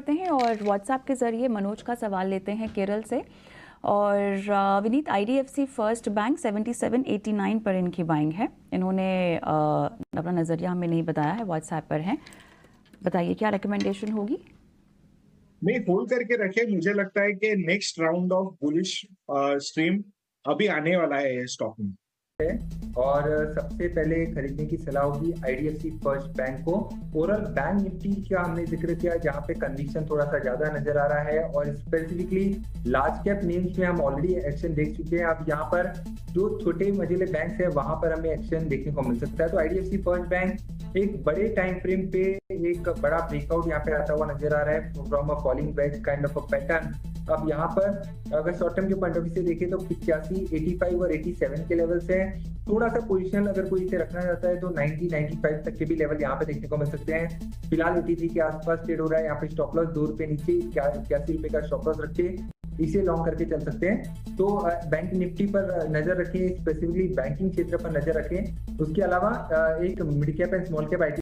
करते हैं और व्हाट्सएप के ज़रिए मनोज का सवाल लेते हैं केरल से। और विनीत, आईडीएफसी फर्स्ट बैंक 7789 पर इनकी बाइंग है। इन्होंने अपना नज़रिया हमें नहीं बताया है, व्हाट्सएप पर है। बताइए क्या रिकमेंडेशन होगी? नहीं, होल्ड करके रखे। मुझे लगता है कि next round of bullish stream अभी आने वाला है स्टॉक में। और सबसे पहले खरीदने की सलाह होगी आईडीएफसी फर्स्ट बैंक को। ओवरऑल बैंक निफ्टी का हमने जिक्र किया, जहां पे कन्विक्शन थोड़ा सा ज्यादा नजर आ रहा है और स्पेसिफिकली लार्ज कैप नेम्स में हम ऑलरेडी एक्शन देख चुके हैं। अब यहाँ पर जो छोटे मझोले बैंक है वहां पर हमें एक्शन देखने को मिल सकता है। तो आईडीएफसी फर्स्ट बैंक एक बड़े टाइम फ्रेम पे एक बड़ा ब्रेकआउट यहाँ पे आता हुआ नजर आ रहा है from a falling wedge kind of a pattern. अब यहाँ पर अगर शॉर्ट टर्म के पॉइंट ऑफ व्यू से देखें तो 85, 85 और 87 के लेवल्स हैं। थोड़ा सा पोजीशन अगर कोई इसे रखना चाहता है तो 90, 95 तक के भी लेवल यहाँ पे देखने को मिल सकते हैं। फिलहाल 83 के आसपास ट्रेड हो रहा है। यहाँ पे स्टॉप लॉस 2 रुपए नीचे 81 रुपए का स्टॉप लॉस रखे इसे लॉन्ग करके चल सकते हैं। तो बैंक निफ्टी पर नजर रखें, स्पेसिफिकली बैंकिंग क्षेत्र पर नजर रखें। उसके अलावा एक mid cap and small cap